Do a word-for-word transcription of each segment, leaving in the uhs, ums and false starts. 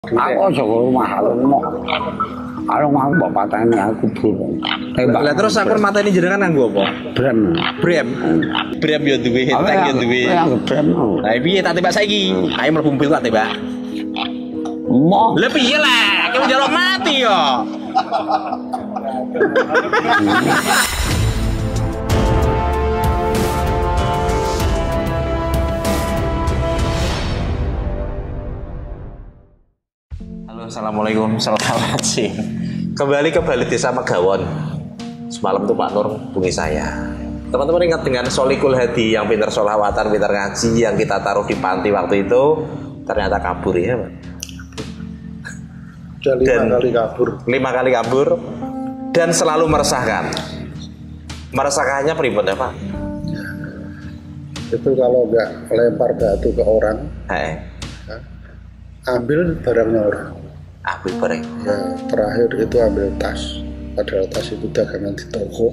Aku aja rumah rumah. Kalau mau mbok pateni aku burung. Lah terus aku mateni jenengan nganggo apa? Brem. Brem. Brem yo duwe, tak yo duwe. Ya brem. Lah piye tak tembak saiki? Ayo mlebu mobil tak tembak. Mo. Lah piye lah, kowe njaluk mati yo. Halo, assalamualaikum, selamat siang. Kembali ke Balik Desa Megawon. Semalam tuh Pak Nur hubungi saya. Teman-teman ingat dengan Solikul Hadi yang pintar sholawatan, pintar ngaji yang kita taruh di panti waktu itu ternyata kabur ya Pak. Sudah lima Dan kali kabur. Lima kali kabur dan selalu meresahkan. Meresahkannya pribadi ya Pak? Itu kalau nggak lempar batu ke orang, Hai. ambil barangnya orang. Aku bareng. Ya, terakhir itu ambil tas. Padahal tas itu dagangan di toko.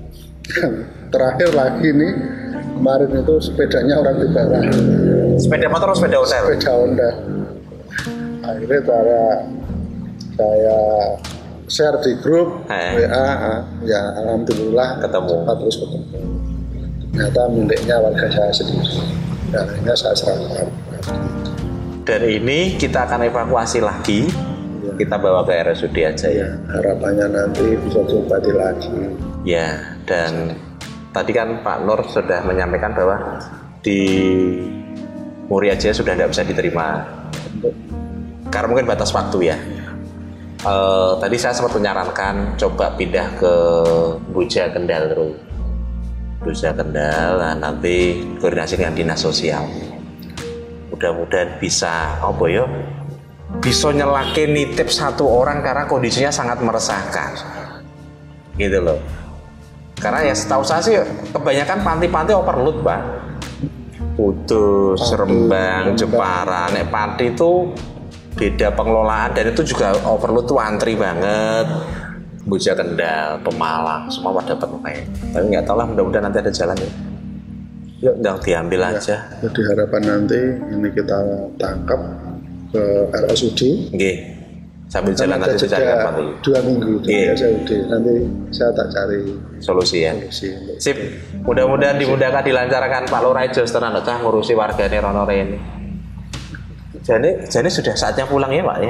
Terakhir lagi nih, kemarin itu sepedanya orang dibawa. Sepeda motor atau sepeda hotel? Sepeda Honda. Akhirnya saya, saya share di grup Hai. W A, ya alhamdulillah Ketemu. cepat terus ketemu. Ternyata miliknya warga saya sendiri. Dan akhirnya saya serahkan. Dan ini kita akan evakuasi lagi. Kita bawa ke R S U D aja ya. Ya, harapannya nanti bisa diobati lagi. Ya, dan tadi kan Pak Nur sudah menyampaikan bahwa di Muria Jaya sudah tidak bisa diterima. Karena mungkin batas waktu ya. E, tadi saya sempat menyarankan coba pindah ke Buja Kendal dulu. Buja Kendal, nah, nanti koordinasi dengan dinas sosial. Mudah-mudahan bisa, apa ya? Bisa nyelake nitip satu orang karena kondisinya sangat meresahkan gitu loh. Karena ya setahu saya sih kebanyakan panti-panti overload Pak. Kudus, Rembang, Jepara, nek panti itu beda pengelolaan dan itu juga overload tuh antri banget. Buja Kendal, Pemalang, semua pada penuh. Tapi nggak tahu lah, mudah-mudahan nanti ada jalan ya. Yuk, jangan diambil Ya, aja. jadi harapan nanti ini kita tangkap ke R S U D. Oke. Sambil Kan jalan ada nanti saya cari jeda tempat dua minggu di Iya. R S U D. Nanti saya tak cari solusi ya. solusi. Sip, mudah-mudahan dimudahkan dilancarkan Pak Lurah Jos tenan cah ngurusi wargane rono rene. Jadi, jadi sudah saatnya pulang ya Pak ya.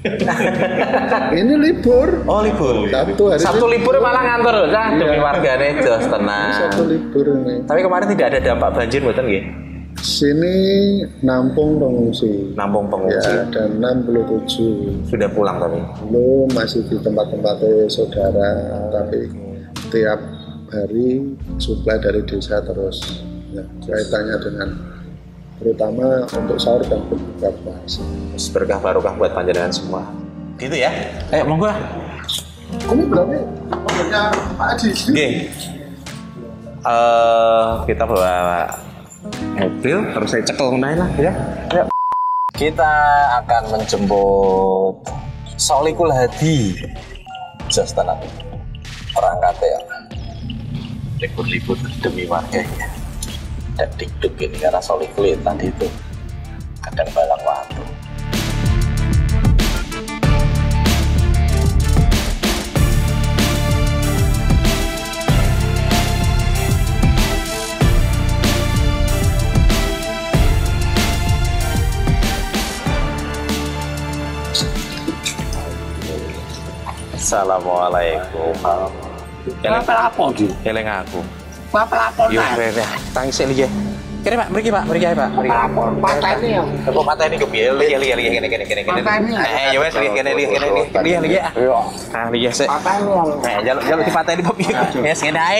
Ini libur. Oh libur. Sabtu hari Sabtu libur malah ngantor cah Iya. demi wargane Jos Ini tenan. Sabtu libur ini. Tapi kemarin tidak ada dampak banjir mboten nggih? Sini nampung pengungsi. Nampung pengungsi. Ya, dan enam puluh tujuh. Sudah pulang tapi. Belum, masih di tempat-tempat saudara, tapi tiap hari suplai dari desa terus. Ya, kaitannya dengan terutama untuk sahur dan berbuka puasa. Berkah barokah buat panjenengan semua. Gitu ya. Eh monggo. Ini berarti mobilnya Pak Haji. Nggih. Eh kita bawa mobil terus saya cekel naik lah ya. Ayo. Kita akan menjemput Solikul Hadi. Just tenang. Perangkat ya. Libur-libur demi warganya. Dan dikduk ini karena Solikul tadi itu kadang balang waktu. Assalamualaikum. Eleng Apa iki? eleng aku. Apa lapor Yo, ta? rere. Tangis iki ya. Kene Pak, mriki Pak, mriki ae Pak, mriki. Lapor pateni ya. Kok pateni kepiye? Liya liya liya kene kene kene kene. Pateni. Eh, ya wes liya kene liya kene liya liya liya. Yo. Ah, liya sik. Pateni ya. Eh, jaluk jaluk dipateni Pak. Wes kene ae.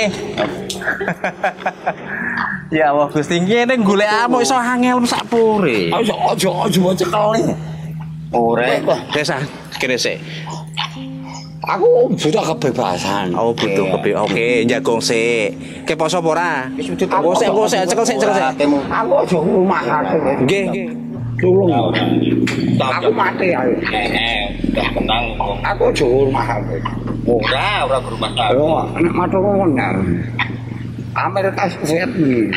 Ya Allah, Gusti ngene golek amuk iso angel sak pure. Ayo aja aja cekele. Ore. Desa kene sik. Aku sudah kebebasan. Oh, butuh kebe. Oke, jagong sik. Ke poso apa ora? Aku Sik, aku sik, cekel sik, cekel sik. Aku aja rumah aku. Nggih, nggih. Tulung. Aku mati ayo. Eh, udah menang kok. Aku aja rumah aku. Ora, ora ke rumah kamu. Yo, anak matu ngono. Amerika Serikat nih.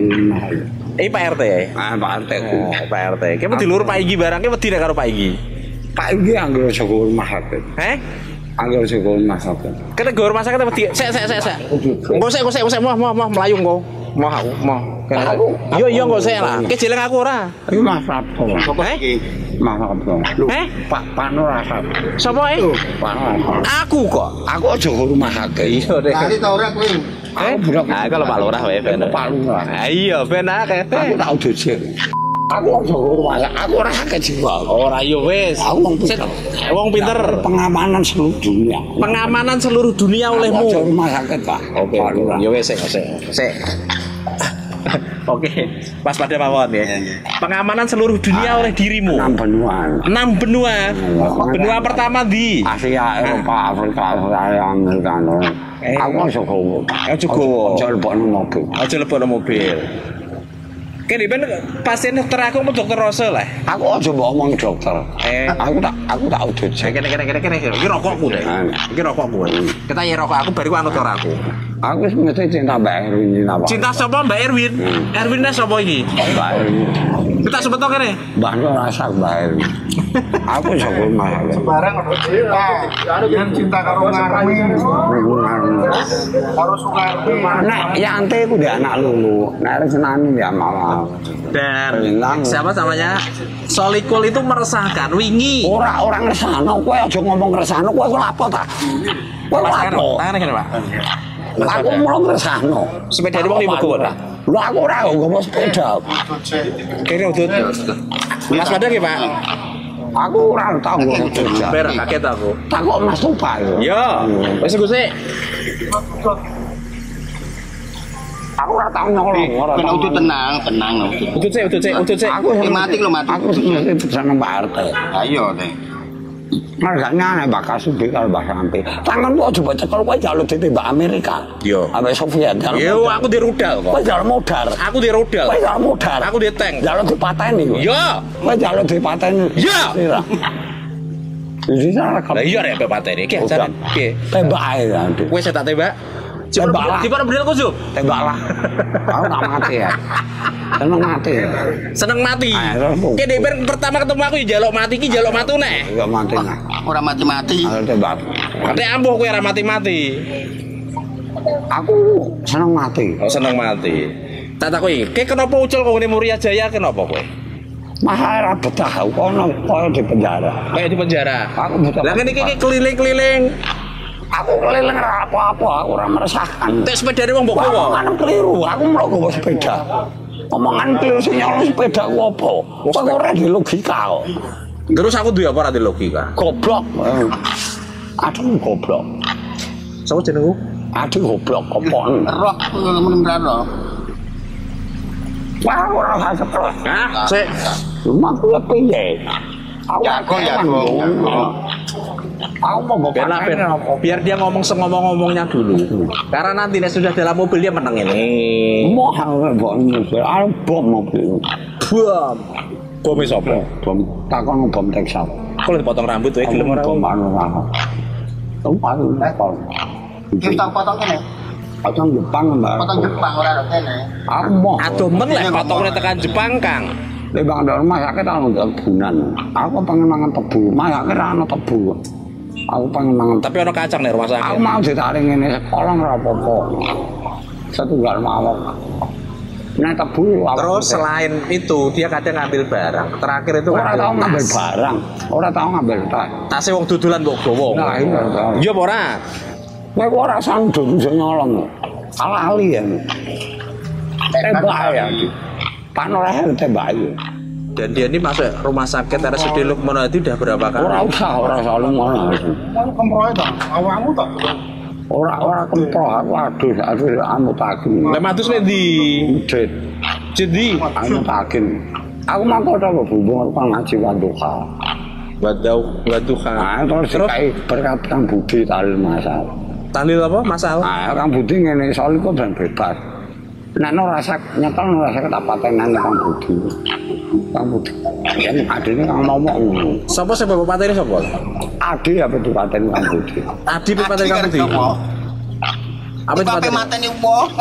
Eh Pak R T ya? Ah, Pak R T. Oh, Pak R T. Ki wedi lur Pak Igi barangke wedi nek karo Pak Igi. Pak iki anggere jaga rumah sakit. Eh? Anggere jaga rumah sakit. Kene go rumah sakit apa di sek sek sek sek. Engko sek sek sek mau mau mau melayu engko. Mau aku mau. Iya iya engko sek lah. Ki jeleng aku ora. Iki Mas Sabto. Eh? Mas Sabto. Eh? Pak Panur Asap. Sapa e? Pak Panur. Aku kok. Aku jaga rumah sakit. Iya deh. Tadi tau ora kowe? Eh? Ah kalau Pak Lurah wae ben. Pak Lurah. Ah iya ben akeh. Aku tak dicek. Aku jaga rumah sakit. Aku ora sakit jiwa. Ora yo wis. Aku wong pinter. Wong pinter. Pengamanan seluruh dunia. Pengamanan seluruh dunia olehmu. Jaga rumah sakit, Pak. Oke. Yo wis sik sik. Sik. Oke, pas pada mawon ya. Pengamanan seluruh dunia oleh dirimu. Enam benua. Enam benua. Benua pertama di Asia, Eropa, Afrika, Australia, Amerika. Aku jaga. Aku juga. Aja lebokno mobil. Aja lebokno mobil. Kene ben pasien dokter aku mau dokter Rose lah. Aku aja mbok omong dokter. Eh, Aku tak aku tak udah cek. kene kene kene kene iki rokokku deh. Iki rokokku. Kita ya rokok aku bariku anut ora aku. Aku wis mesti cinta Mbak Erwin cinta Pak. Cinta sapa Mbak Erwin? Erwin sapa iki? Mbak Erwin. Kita sebut kene. Mbak Nur rasa Mbak Erwin. Aku jago mah. Barang ono cinta. Yen cinta karo Ngarmi, karo Sukarti. Nek Yante ku dia anak lulu. Nek senani dia malah. Dan Hilang. siapa namanya? Solikul itu meresahkan wingi. Ora orang resano, kowe aja ngomong resano, kowe ku lapo ta? Kowe lapo? Tangan kene, Pak. Aku mulung resano. Sepeda wong limu kowe. Lho aku ora nggowo sepeda. Kene udut. Mas Padang ya, Pak. Aku ora tau nggowo sepeda. Berak kaget aku. Takok Mas Tupa. Yo, wis engko sik. Aku ora tau nyolong, ora Ben tau. udah tenang, tenang lho. Udut sik, udut sik, udut sik. Aku Ini mati lho, mati. Aku mesti seneng Mbak R T. Ayo teh. Marganya nek bakal subi kalau Mbak Sampi. Tangan lu aja cekel kowe jaluk ditembak Amerika. Yo. Ambek Soviet. Yo, aku di rudal kok. Kowe jaluk modar. Aku di rudal. Kowe jaluk modar. Aku di tank. Jaluk dipateni kowe. Yo. Kowe jaluk dipateni. Yo. Jadi cara Lah iya rek pateni iki ajaran. Oke. tembak ae nanti. Kowe tak tembak. Tembak lah. Di mana bendel kok, Zup? Tembak lah. Aku tak mati ya. Seneng mati. Seneng mati. Ayo, terus. Oke, Deber pertama ketemu aku ya jaluk mati ki jaluk matu nek. Enggak mati nah. Ora mati-mati. Kalau tembak. Nek ambuh kowe ora mati-mati. Aku seneng mati. Oh, seneng mati. Tak takoki, ke kenapa ucul kok ngene Muria Jaya kenapa kowe? Masa ora betah kono koyo di penjara. Kayak di penjara. Aku betah. Lah ngene iki keliling-keliling. Aku keliling ora apa-apa, aku ora meresahkan. Tek sepedane wong mbok kowe. Omongan keliru, aku mau gowo sepeda. Omongan keliru sing nyolong sepeda ku apa? Kok ora di logika kok. Terus aku duwe apa ora di logika? Goblok. Aduh goblok. Sapa jenengku? Aduh goblok kopon. Roh muni roh. Wah ora usah sekolah. Hah? Sik. Cuma aku piye? Aku Jago, jago. Aku mau bawa Biar, pakai biar, apa? biar dia ngomong sengomong-ngomongnya dulu. Karena nanti nek sudah dalam mobil dia menang ini. Mau hal bawa mobil, aku bom mobil. Bom. Bom sapa? Bom, takon bom Texas. Kalau dipotong rambut wae gelem ora. Bom anu lah. Tahu paling level. Kita tak potong kene. Potong Jepang mbak. Potong Jepang ora ada kene. Aku mau. Aduh men lek potongnya tekan Jepang, Kang. Di bang dari rumah sakit anu tebunan. Aku pengen mangan tebu. Rumah sakit anu tebu. Aku pengen mangan tebu. Tapi ono kacang nih rumah Aku sakit. mau ditarik ini sekolah ora apa-apa. Setunggal mawon. Nah tebu aku Terus pakai. selain itu dia kadang ngambil barang. Terakhir itu Ora tau ngambil barang. Ora tau ngambil tas. tasnya wong dudulan mbok gowo. Nah ini ora tau. Iya apa ora? Kowe kok ora sandung iso nyolong. Alali ya. Tembak ya. Panoreh tembak ya. Dan dia ini masuk rumah sakit R S U D Lukman Hadi udah berapa kali? Ora usah, ora usah ngono. Kamu kemproe to? Awakmu to? Ora ora kempro aku aduh aduh anu takin. Lah matus nek ndi? Cet. Jadi Anu takin. Aku mangko ta hubung karo ngaji wanduha. wadau waduha. Nah, terus dikai berkat Kang Budi talil masal. Tahlil apa? Masalah. Nah, Kang Budi ngene soal iku ben bebas. Nek ora sak nyetel ora sak tak patenan Kang Budi. Kang Budi. Yen adine Kang ngomong ngono. Sapa sing bapak patene sapa? Adi apa dipaten Kang Budi. Adi patene kamu di. Apa Apa patene? mateni opo?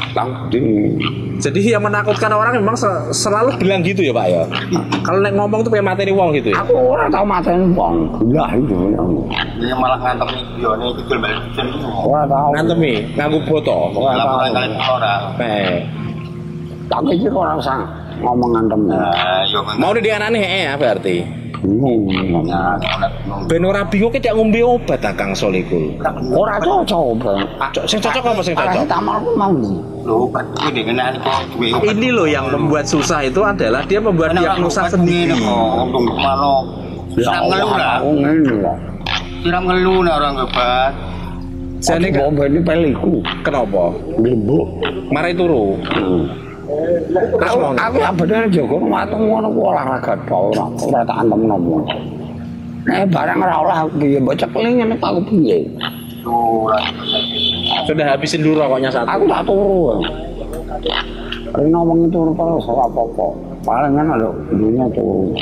Bang di. Jadi yang menakutkan orang memang se- selalu bilang gitu ya Pak ya. Kalau nek ngomong tuh pengen materi wong gitu ya. Aku ora tau mateni wong. Gila itu. Dia malah ngantem videonya kecil balik kecil. Ora tau. Ngantemi, nganggo boto. Ora Laporan tau. kalian orang. Eh, Tapi iki ora usah ngomong ngantem. Nah, yo mau di anane heeh ya berarti. Bingung. Nah, nek Ben ora bingung tidak ngombe obat ah Kang Solikul. Ora cocok, Bang. Cok, sing cocok apa sing cocok? Paracetamol ku mau. lho obat iki dengan kok duwe obat. Ini loh yang membuat susah itu adalah dia membuat diagnosa sendiri. Untung malah siram ngelu lah. Aku ngene lho. Siram ngelu nek orang obat. Jane Aku bombe ini peliku. kenapa? Blembuk. Marai turu. Aku aku ya bener jaga watung ngono ku olahraga tok ora ora tak antem nomo. Nek barang ora olah piye mbok cekling ngene aku piye. Sudah habisin dulu rokoknya satu. Aku tak turu. Nek ngomong turu terus ora apa-apa. Paling kan lho dunia turu.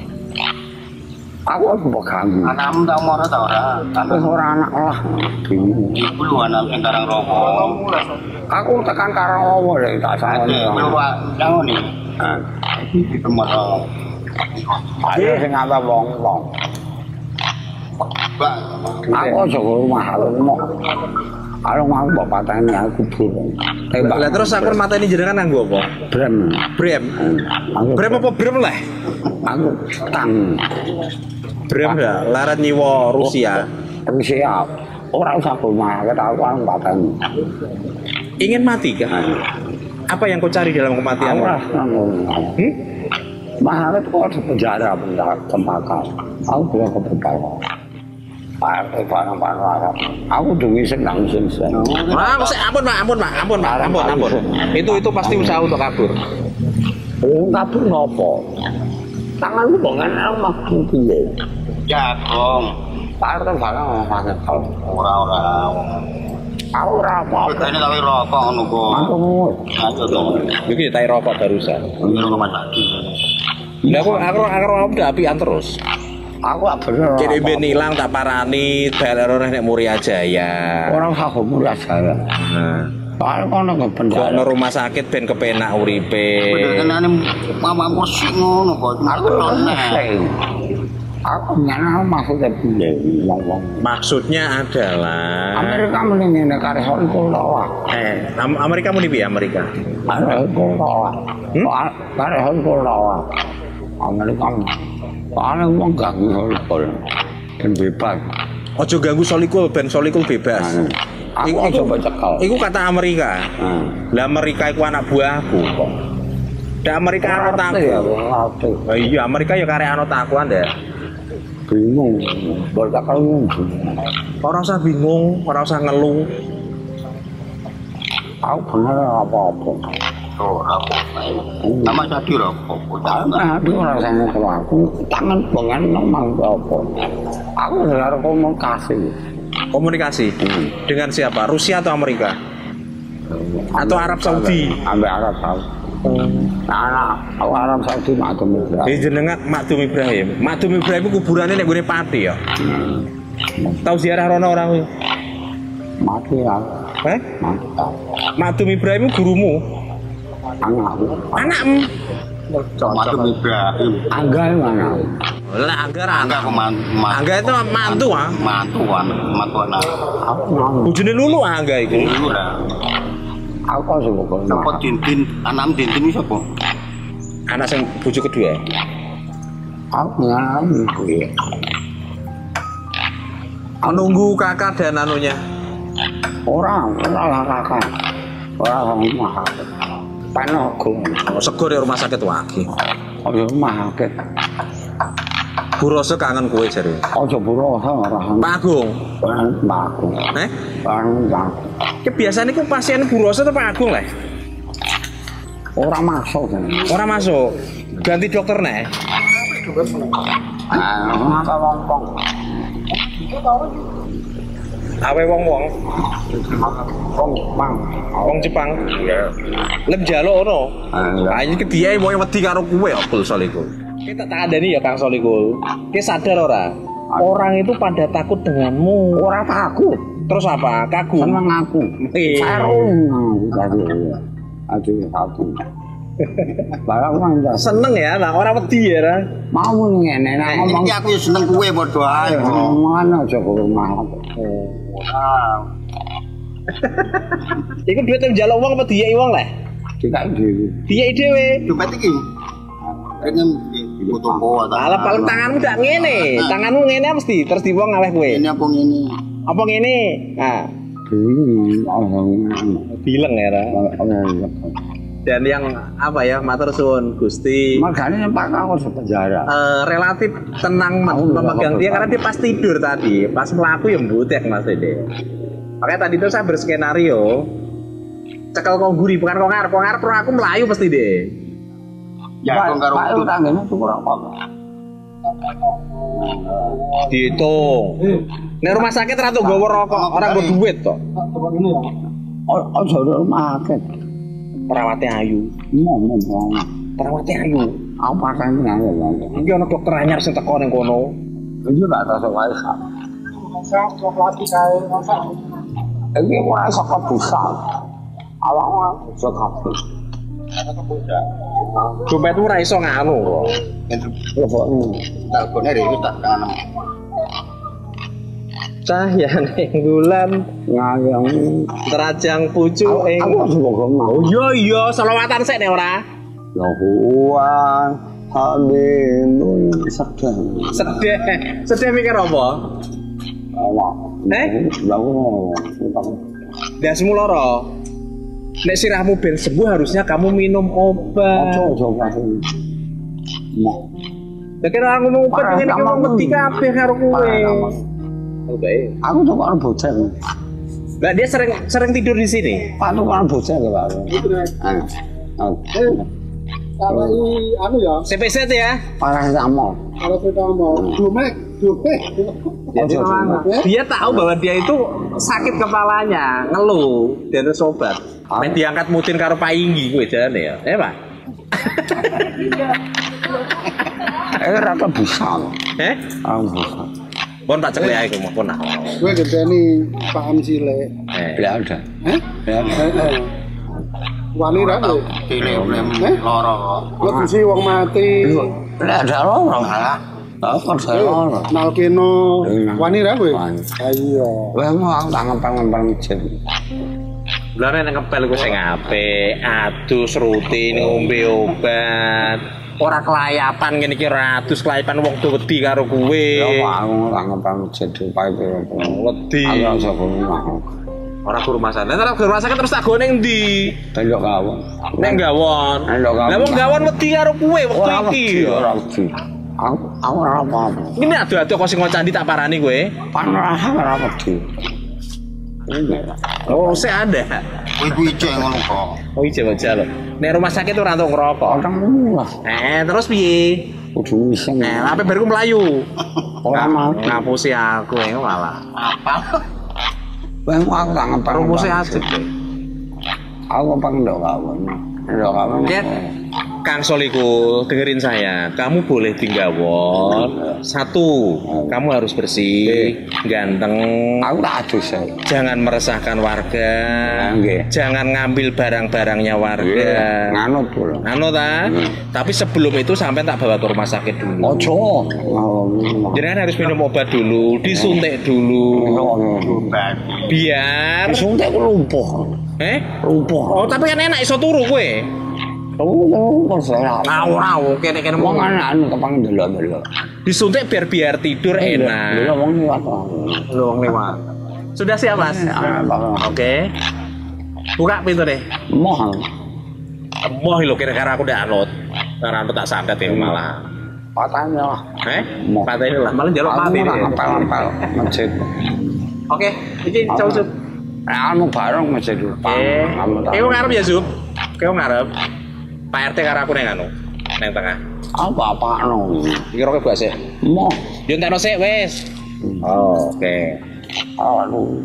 Aku aku mbok ganggu. Anakmu tau moro ta ora? Wis ora anak lah. Bingung. Iku lho anak sing karang rokok. Aku tekan Karawawa lho tak salah. Keluar jangan nih. Iki kemana? Ayo sing ngapa wong-wong. Mbak, Aku aja ke rumah aku mau. Kalau mau mbok pateni aku burung. Tembak. Lah terus aku mateni jenengan nganggo apa? brem. Brem. Aku Brem apa brem lah? aku tang. Brem ya, larat nyiwa Rusia. Rusia. Ora usah ke rumah, kita aku ang pateni. Ingin mati kah? Apa yang kau cari dalam kematian? Ora ngono. Hmm? Mahal itu kok di penjara penjara tembakau. Aku bilang ke penjara. Pak, barang-barang Arab. Aku demi senang sing sen. Ah, aku sih ampun Pak, ampun Pak, ampun Pak, ampun, ampun. Itu itu pasti usaha untuk kabur. Oh, kabur ngopo? Tanganmu kok kan aku piye? jagong. Pak kan barang ngomong kalau Ora-ora. aku ora apa-apa. Ini tapi rokok ngono kok. Aku Ayo dong. Iki tai rokok barusan. Ini rokok lagi. Lah aku aku aku udah apian terus. aku gak bener. Kene ben ilang tak parani daerah nek Muria Jaya. Orang usah humur aja. Nah, Soalnya kono ke kok penjara. no rumah sakit ben kepenak uripe. Bener-bener mamamu sik ngono kok. Aku nek. Aku nyana maksudnya piye wong-wong. Maksudnya adalah Amerika mending nek kare hol kula. eh Am- Amerika mau di Amerika. Kare kula. Hmm? Kare hol kula. Amerika. Soalnya wong gak hol kula. Ben bebas. Ojo ganggu Solikul ben Solikul bebas. Aku Iku- coba cekal. Iku kata Amerika. Nah. Lah Amerika iku anak buahku kok. Da Amerika anut aku. Ngerti. Oh iya Amerika ya karek anut aku Anda. Bingung. Bocah kalau Ora usah bingung, ora usah ngeluh. aku bener apa-apa. Oh, rokok. Nama jadi rokok. Nah, itu rasanya kalau aku tangan pengen nomang apa. Aku dengar komunikasi. Komunikasi dengan siapa? Rusia atau Amerika? Atau Arab Saudi? Ambil Arab Saudi. Nah, anak aku Arab Saudi Makdum Ibrahim. Di jenengan Makdum Ibrahim. Makdum Ibrahim itu kuburannya nek gone pati ya. Tahu ziarah rono orang kuwi? Mati ya. Eh? Mati. Makdum Ibrahim itu gurumu. Anakku. Anakmu. Madu Ibrahim. Angga mana? Lah anggar Angga anak. aku mantu. Angga itu mantu ah. Mantu an, mantu anak. Aku mau. Bojone lulu Angga iku. Dulu lah. Aku sih bukan. Sapa Tintin, anam Tintin iki sapa? Anak sing bojo kedua. Aku ngalami kuwi. Menunggu kakak dan anunya. Orang, orang kakak. Orang rumah. Panoku. Oh, sego di rumah sakit wagi. Ojo rumah sakit. Bu Rosa kangen kue jare. Ojo burosa orang. Pak Agung. Pak aku. Eh? Barang aku. Ki biasane ku pasien Bu Rosa atau Pak Agung lah? Orang masuk kan. Ora masuk. Ganti dokter nek. Ah, ngapa wong-wong. Awe wong-wong, Wong Mang. wong Jepang. Lem jaluk ono. Ah iki kedhiae mau wedi karo kowe Abdul Solikul. Kita tak adani ya Kang Solikul. Ki sadar ora? Orang itu pada takut denganmu. Ora takut. Terus apa? Kagum. Seneng aku. Sarung aku tadi. Aduh aku. Barang mangga. Seneng ya, lah ora wedi ya, Ra. Mau ngene nek ngomong Iki aku ya seneng kowe padha ae. ngono aja kok rumah. Iku duit yang njaluk wong apa diyeki wong leh? Dikak dhewe. Diyeki dhewe. Dompet iki. Kene iku toko ta. Alah paling tanganmu dak ngene, tanganmu ngene mesti terus di wong ngaweh kowe. Ini apa ngene? Apa ngene? Nah, Bingung, oh, bileng ya, Ra. Dan yang apa ya, matur suwun Gusti. Makanya Pak Kang harus penjara. Uh, relatif tenang Aku memegang nggak dia apa-apa. karena dia pas tidur tadi, pas melaku ya mbutek Mas Dede. Makanya tadi itu saya berskenario cekel kok guri bukan kok ngarep, kok ngarep pro aku melayu pasti deh. Ya kok karo Pak itu. tanggane tuku rokok. Dihitung. Nek rumah sakit ra tuh gowo rokok, orang nggo duit to. Oh, aja rumah sakit. Perawate ayu. Mau mau mau. Perawate ayu. Aku pakai ini aja. Iki ana dokter anyar sing teko ning kono. Ini tak tahu wae sak. Ini ora sak bisa. Awak bisa kabeh. Dompetmu ra iso nganu kok. Telepon. Telpone iki tak kangen. Cahyane bulan Ngayang. terajang pucuk ing. Aku semoga mau. Oh iya iya, selawatan sik nek ora. Ya huwa habibul sedih. Sedih. Sedih mikir apa? Awak. Eh? Ya aku. Dasmu loro. Nek sirahmu ben sembuh harusnya kamu minum obat. Ojo ojo kasih. Mau. Ya kira aku mau obat ngene iki wong wedi kabeh karo kowe. Oke. Aku tuh orang bocah. Lah dia sering sering tidur di sini. Pak tuh orang bocah ya Pak. Ah. Kalau anu ya, C P Z ya. Paracetamol. kalau kita mau domek, domek. Jadi memang dia tahu bahwa dia itu sakit kepalanya, ngeluh, dia terus obat. Main diangkat mutin karo Pak Inggi gue jalan ya. Eh, Pak. Eh rata bisa. Eh? Aku bisa. Pon tak cekle ae kok pon. Gue gede paham sile. Eh. Tidak ada. Hah? Tidak ada. Wani ra lho. Tile problem Eh? loro. Lo kusi wong mati. Tidak ada orang. Malah Apa saya orang? Nalkeno. Wani ra kowe? Wani. Ayo. Wah mau aku tak ngempel-ngempel masjid. Lah nek ngepel ku sing apik, adus rutin ngombe obat. Ora kelayapan ngene iki ratus kelayapan wong do wedi karo kowe. Ya mau aku tak ngempel masjid supaya Wedi. aku bisa rumah. Ora ke rumah sakit. Nek ke rumah sakit terus tak go ning ndi? Tengok kawan. Ning gawon. Neng gawon. Lah wong gawon wedi karo kowe wektu Ora iki. Ora wedi. Aku aku ora apa-apa. Ini adu-adu kok sing candi tak parani kowe. Panas ora wedi. Ini. Oh, saya ada. kowe iku ijo ngono kok. Oh, ijo aja lho. Nek rumah sakit ora entuk ngerokok. Orang murah. Eh, terus piye? Kudu iseng. Eh, ape baru melayu. Ora mau. Ngapusi aku ya malah. Apa? Wah, aku tak ngempel. Rumusé asik. Aku pengen ndok kawan. Ndok kawan. Ket, Kang Soliku, dengerin saya. Kamu boleh tinggawon. Satu, kamu harus bersih, ganteng. Aku tak adus ya. Jangan meresahkan warga. Nggih. Jangan ngambil barang-barangnya warga. Nganut pula. Anu ta? Tapi sebelum itu sampai tak bawa ke rumah sakit dulu. Ojo. Jadi kan harus minum obat dulu, disuntik dulu. Obat. Biar Disuntik ku lumpuh. eh Lumpuh. oh tapi kan enak iso turu kowe. Lumpuh saya. Ngawur kene-kene Wong mau anu kepang delok-delok. disuntik biar biar tidur Delok enak. wong liwat. Lu wong lewat. Sudah siap, Mas? Oke. Buka pintu deh. Moh. Moh lho kira-kira aku udah anut. Karena aku tak santet ya malah. Patahnya lah. Eh? Moh. Patah ini lah, malah jaluk Aku mati ora deh. ngempel-ngempel masjid. Oke, iki cowok. Anu bareng masjid depan. Oke. Kamu ngarep ya, Zub? Kamu ngarep. Pak R T karo aku neng anu, neng tengah. Apa apa anu? Iki roke bak sik. Moh. Yo entekno sik wis. Oh, oke. Aduh.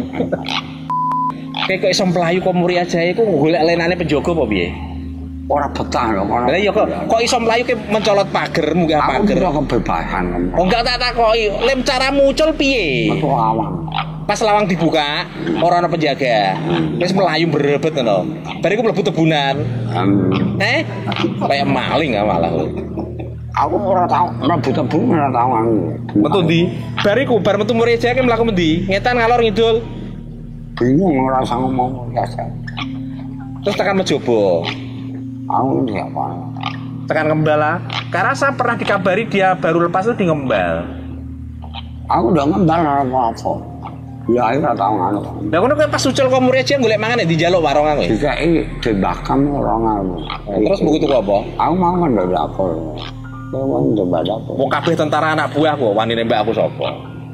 Kayak kok iso mlayu kok muri aja iku golek lenane penjaga apa piye? Ora betah lho kono. Lah ya kok kok iso mlayu ke mencolot pager munggah Aku pager. udah kebebasan. Oh enggak tak takoki, lem cara muncul piye? Metu awan. Pas lawang dibuka, ora ana penjaga. Wis melayu berebet ngono. Bariku mlebu tebunan. Eh? Kayak maling ah malah. Aku ora tau mlebu tebun ora tau aku. Metu ndi? Bariku bar metu Muria Jaya ki mlaku mendi? Ngetan ngalor ngidul. Bingung ora usah ngomong biasa. Terus tekan Mejobo. Aku siapa? Tekan Ngembala. Karena saya pernah dikabari dia baru lepas itu di Ngembal. Aku udah ngembal apa-apa. Ya ayo ora tau ngono. Lah ngono kuwi pas ucul kok Muria Jaya golek mangan nek dijaluk warung aku. Dikeki dibakam ora ngono. Terus buku tuku apa? Aku mau kan ndak dapur. Wong coba dapur. Wong kabeh tentara anak buahku, wani nembak aku sapa?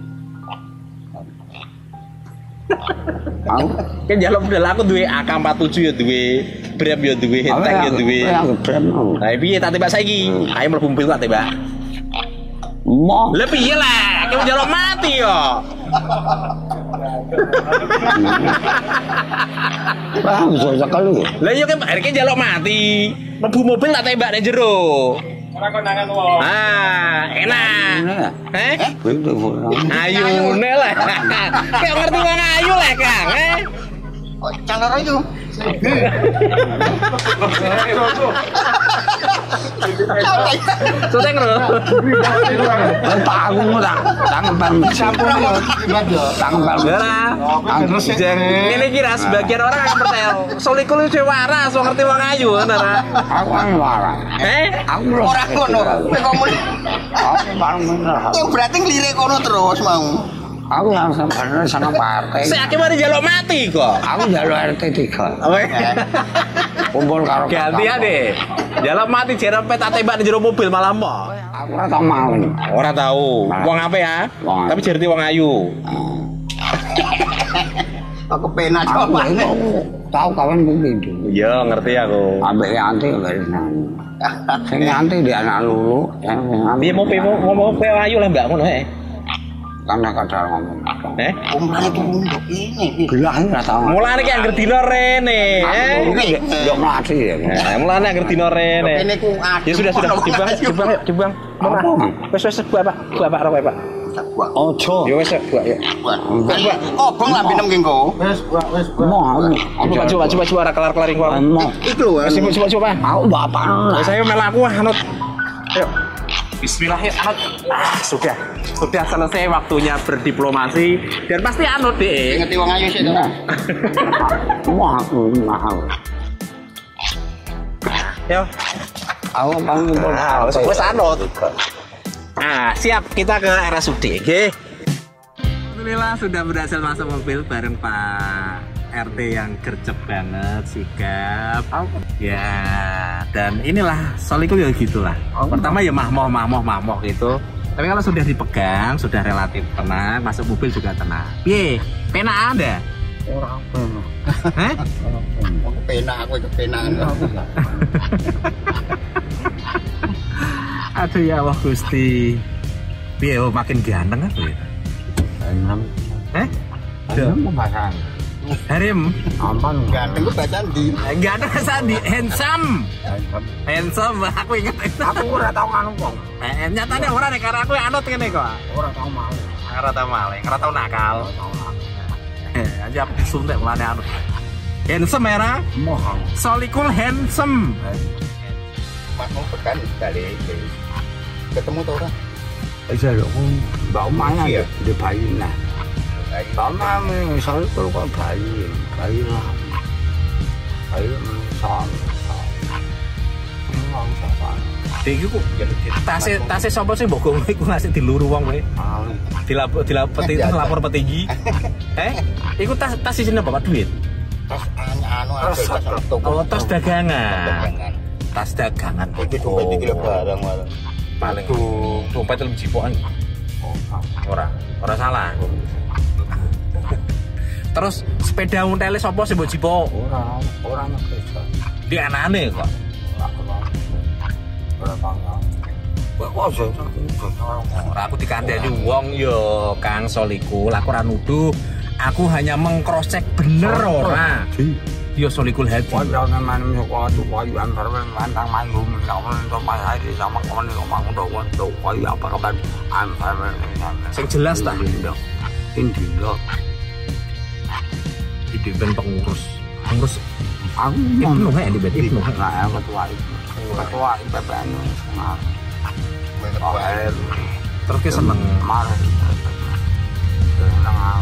Aku kan jaluk modal aku duwe A K empat puluh tujuh ya duwe Brem ya duwe Henteng ya duwe. Aku Brem. Lah piye tak tembak saiki? Ayo mlebu mobil tak tembak. Mo. Lah piye lah, kowe jaluk mati yo. Wah, iso sekali. Lah iya kan arek jaluk mati. Mlebu mobil tak tembak nek jero. Ora konangan wong. Ah, enak. Eh? Ayune lah. Kayak ngerti wong ayu lah, Kang. Eh? Oh, calor itu. Suteng lho. Pak aku ora tanggal sampun tanggal. Ora. Ngene iki ra sebagian orang yang percaya Solikul itu waras, wong ngerti wong ayu ngono ra. Aku kan waras. Eh? Aku Ora ngono. Kowe ngomong. Aku bareng bener. Kowe berarti nglirik kono terus mau. Aku yang sebenarnya sama partai. Saya akhirnya mari jaluk mati kok. Aku jaluk R T tiga. Kumpul karo gantian deh. Jaluk mati jerepet tak tembak di jero mobil malah mo. Aku ora tau mau. Ora tahu. Wong apa ya? Wong. Tapi jerti wong ayu. Aku penak coba. Tahu kawan ku pindu. Iya, ngerti aku. Ambek anti garis nang. Sing anti di anak lulu. Piye mau piye mau ngomong kowe ayu lah mbak ngono eh. Karena kadang ngomong. Eh? Umrane ku untuk ini. Belah ora tau. Mulane ki anggere dino rene, eh. Yo mati ya. Nah, mulane anggere dino rene. Kene ku adem. Ya sudah sudah, dibang, dibang, yuk, dibang. Mana? Wes wes buat Pak. Buat Pak Rokoe, Pak. Ojo. Ya wes buat ya. Buat. Kobong lah binem ki engko. Wes, Pak, wes, Pak. Mau. Coba coba coba coba kelar-kelar iki, Pak. Mau. Iku lho. Coba coba coba. Aku bapak. Saya melaku anut. Ayo. Bismillahirrahmanirrahim. Ah, sudah. Sudah selesai waktunya berdiplomasi dan pasti anut deh. Ngerti wong ayu sik to. Mau aku mahal. Yo. Aku panggil Nah, wes wes anut. Nah, siap kita ke R S U D, oke? Alhamdulillah sudah berhasil masuk mobil bareng Pak R T yang gercep banget, sigap. Ya, dan inilah Solikul ya gitulah. Pertama ya mahmoh, mahmoh, mahmoh gitu. Tapi kalau sudah dipegang, sudah relatif tenang, masuk mobil juga tenang. Ye, pena ada? Orang pena. Hah? Aku penak, aku kepenakan. Aduh ya Allah Gusti. Piye oh, makin ganteng kan tuh ya? Enam. Eh? Enam pembahasan. Harim. Ampun. Ganteng ku bacaan di. Ganteng Sandi, handsome. Handsome, aku ingat itu. Aku ora tau ngono kok. Eh, nyatanya ora nek karena aku anut ngene kok. Ora tau mau. Ora tau maling, ora tau nakal. Eh, aja aku disuntik mulane anut. Handsome era. Mohon. Solikul handsome. Mas mau pekan balik. Ketemu tuh orang. Iya lho, mbak omahnya ya di bayi nah. Mbak omah misalnya kalau kok bayi, bayi lah. Bayi misal. Ngomong siapa? Iki ku tase tase sapa sing mbok gowo iku ngasih diluru wong kowe. Dilapor dilapor petinggi lapor petinggi. Eh, iku tas tas isine bapak duit. Tas anu anu tas Oh, tas dagangan. Tas dagangan. Iki dompet iki lho barang malah. Paling dompet lebih jipokan. Ora, ora salah. Terus sepeda untele sapa sing mbok jipo? Ora, ora ngerti. Di anane kok. Ora paham. Kok ojo Ora aku dikandani wong ya Kang Solikul, aku ora nuduh. Aku hanya meng-cross check bener ora. Yo Solikul Hadi. Wajangan manem kok atu koyo antar mantang manggung sama untuk hari sama kawan ngomong untuk untuk koyo apa kabar antar Sing jelas ta. Ini dilo. Ide ben pengurus. Pengurus Aku Ibnu kayak di ben Ibnu. Nah, ketua itu. Ketua I P P N. Nah, Terus ki seneng marah. Seneng.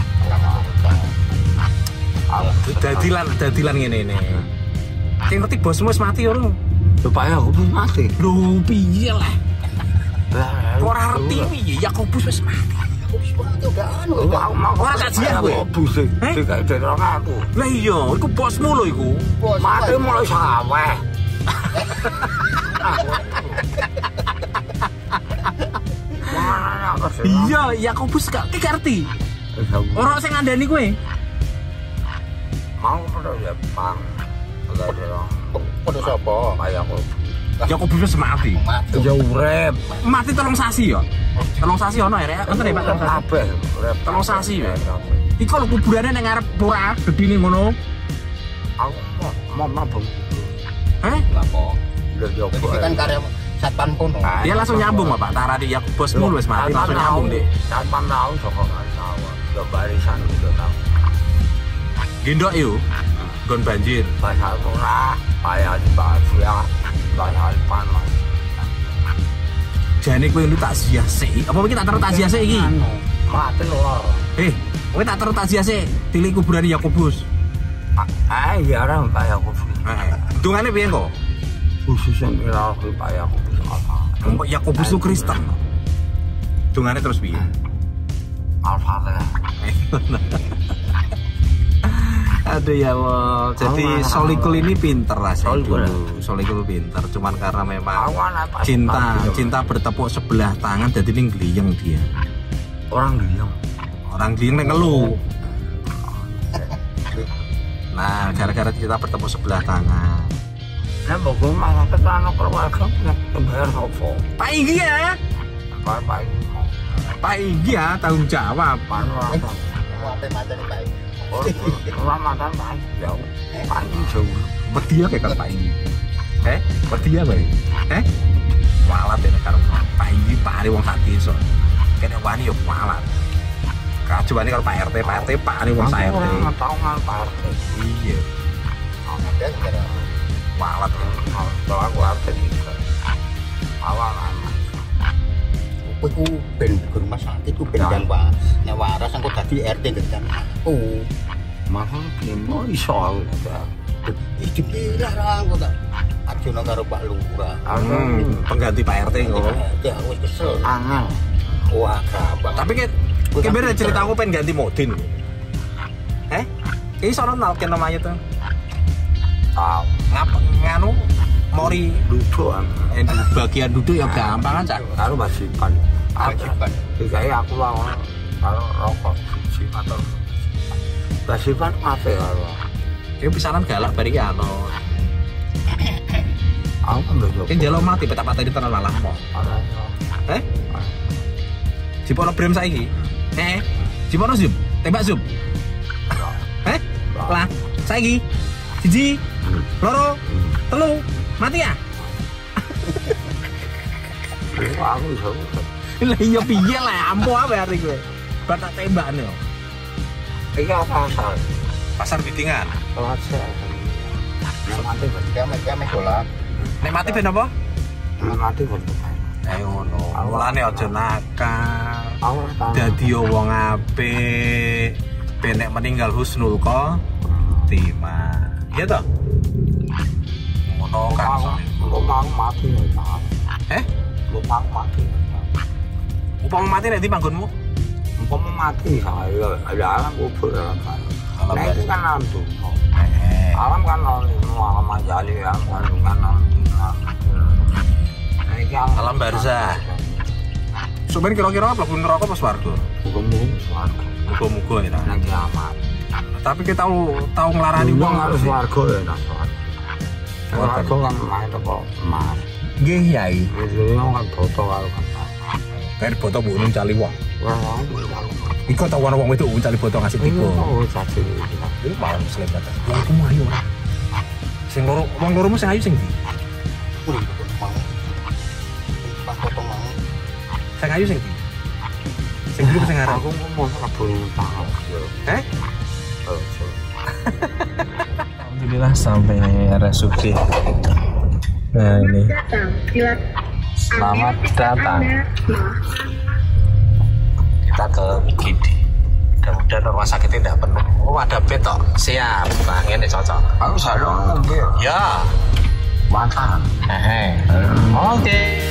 dadilan dadilan ngene ini. Sing ngerti bosmu wis mati ora? Supaya aku mati. Lho piye lah? Ora ngerti piye Yakobus wis mati. Aku mau Ora kajian kowe. bus sih. Kayak dari aku. Lah iya, iku bosmu lho iku. Mati mulai saweh. Iya, Yakobus gak ki ngerti. Ora sing ngandani kowe. Mau pada ya pang. Enggak ada. Pada sapa? Kayak aku. Yakobus wis mati. Ya urep. Mati telung sasi ya. Telung sasi ono ya, ngoten ya Pak. Telung sasi. Kabeh urep. Telung sasi ya. Iku lho kuburane nang ngarep pura gedine ngono. Aku mau mau mabuk. Heh? Lapo. Udah Jadi coba. kan karya satpam kono. Dia langsung nyambung Pak. Taradi Yakobusmu wis mati langsung nyambung deh. Tanpa tahu saka sawah. Yo barisan itu tahu. Gendok yuk. Gon banjir. Bahasa ora payah di bahasa bahasa panas. Jane kowe lu takziah sik. Apa iki tak terus takziah sik iki? Mati lor. Eh, kowe tak terus takziah sik. Tili kuburan Yakobus. Ah iya orang payah aku. Heeh. Dungane piye kok? Khususnya mira aku payah aku bisa apa. Kok Yakobus itu Kristen. Dungane terus piye? Al-Fatihah. Aduh ya Allah. Jadi Solikul ini pinter lah saya Solikul. dulu. Solikul pinter. Cuman karena memang Aku anak pas- cinta, pas- cinta bertepuk sebelah tangan. Jadi ini geliyeng dia. orang diem. Orang geliyeng nek ngeluh. Nah, gara-gara kita bertepuk sebelah tangan. Nah, bagus malah ketana keluarga punya kebayar apa? Pak Inggi ya, Apa-apa itu. Pak Inggi ya tanggung jawab. Apa-apa. Wape macam Pak. Ramadan baik jauh, panjang jauh. Berdia kayak Pak Inggi. Eh, berdia bae. Eh, walat ya karo Pak Inggi pare wong sak desa. Kene wani yo walat. Kajuane karo Pak R T, Pak R T pare wong sak R T. Orang tahu nggak partai. Iya, Ada negara. walat. Kalau aku arti juga. Awalan. Kowe ku ben ke rumah sakit ku ben yang wa. Nek waras engko dadi R T gedang. Oh, Masa demo iso aku. iki pira ra engko tak ajono karo Pak Lurah. Hmm, pengganti Pak R T ngono. Ya wis kesel. Angel. Wah, gampang. Tapi kayak kayak beda cerita aku pengen ganti modin. Eh, ini soalnya nalkin namanya tuh. Tahu. Ngap nganu mori Duduk. eh, bagian duduk ya gampang aja. Lalu masih pan. Kewajiban. Kayak aku lah kalau rokok suci atau masih pan apa ya kalau Kayak pisanan galak bari ki ano. aku kan udah Kayak jalur mati petak-petak di tenan malah mau. Eh? Jipono brem saiki. Eh? Jipono zoom, tembak zoom. Eh? Lah, saiki. Siji, loro, telu, mati ya? aku bisa. Lah iya piye lah, ampo apa hari gue. Batak tembakane yo. Iki apa asal? Pasar Bidingan. Pelajar. Yang mati berarti. Kame-kame dolan. Nek mati ben apa? Yang mati berarti. Eh ngono. Mulane aja nakal. Aku tahu. Dadi wong apik. Ben nek meninggal husnul khotimah. Iya toh? Ngono kan. Lu mau mati ya? Tahu. Eh? Lu mau mati. Upama mati nek di panggonmu? Umpama mati saya ada alam kubur ya kan. Alam Nah, itu barzah. kan alam tuh. Eh. Alam kan alam alam ajali ya kandungan alam. Nah, ini Alam barzah. Sampeyan kira-kira mlebu neraka apa swarga? Hukum-hukum suarga. Muga-muga ya. Nah, kiamat. Tapi kita tahu tahu ngelarani Wong wong harus sih. warga ya nah suarga. Warga kan main teko emas. Nggih, Yai. Itu kan foto karo kan. Kayak foto bu nun cali wong. Wah, Iko tau ana wong wedok cali foto ngasih tipu. oh, caci. Iku malah muslim kata. Wong ku ayu ora. Sing loro, wong loromu sing ayu sing ndi? Kuwi mau. Pas potong mau. Sing ayu sing ndi? Sing ndi sing arep? Aku mau ngomong tahu. Eh? Alhamdulillah sampai R S U D. Nah ini. Selamat datang. Kita ke I G D. Mudah-mudahan rumah sakitnya tidak penuh. Oh ada bed toh. Siap. Bang ini cocok. Aku sadar. Ya. Mantap. Hehe. Oke.